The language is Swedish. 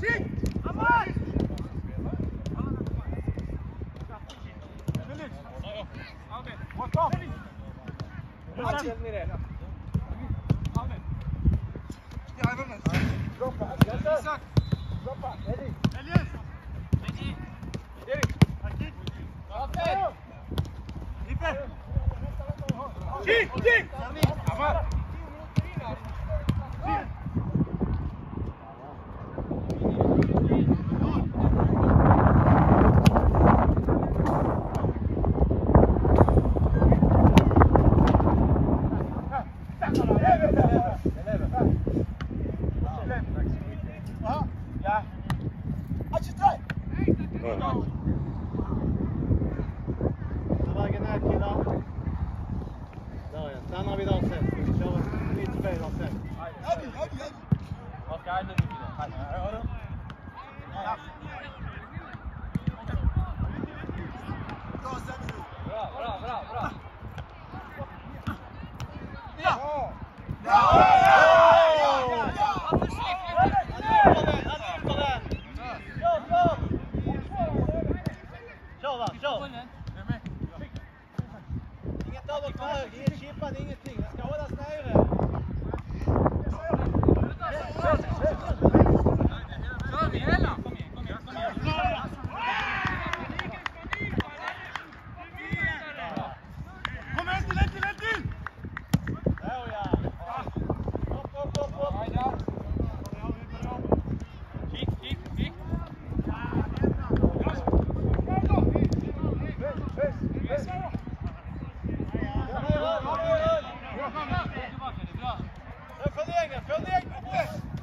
Sen har vi dansat. Vi kör lite fler dansat. Vad ska jag nu? Bra. Ja! Inget över på hög, inget chippande, ingenting. Det ska hållas nere. Kör vi hela? Kom igen. Kom igen till! Där ja. Upp. Kick. Förlägg!